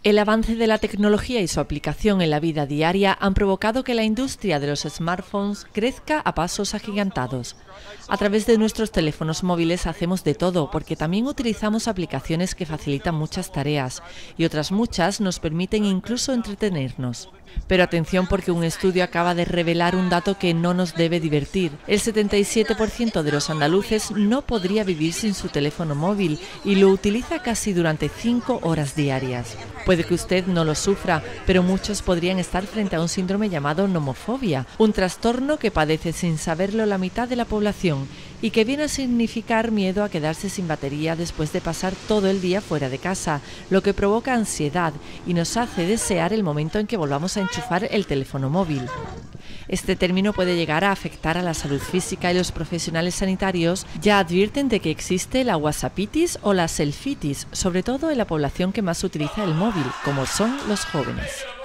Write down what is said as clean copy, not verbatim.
El avance de la tecnología y su aplicación en la vida diaria han provocado que la industria de los smartphones crezca a pasos agigantados. A través de nuestros teléfonos móviles hacemos de todo, porque también utilizamos aplicaciones que facilitan muchas tareas y otras muchas nos permiten incluso entretenernos. Pero atención, porque un estudio acaba de revelar un dato que no nos debe divertir. El 77% de los andaluces no podría vivir sin su teléfono móvil y lo utiliza casi durante 5 horas diarias. Puede que usted no lo sufra, pero muchos podrían estar frente a un síndrome llamado nomofobia, un trastorno que padece sin saberlo la mitad de la población y que viene a significar miedo a quedarse sin batería después de pasar todo el día fuera de casa, lo que provoca ansiedad y nos hace desear el momento en que volvamos a enchufar el teléfono móvil. Este término puede llegar a afectar a la salud física y los profesionales sanitarios ya advierten de que existe la whatsappitis o la selfitis, sobre todo en la población que más utiliza el móvil, como son los jóvenes.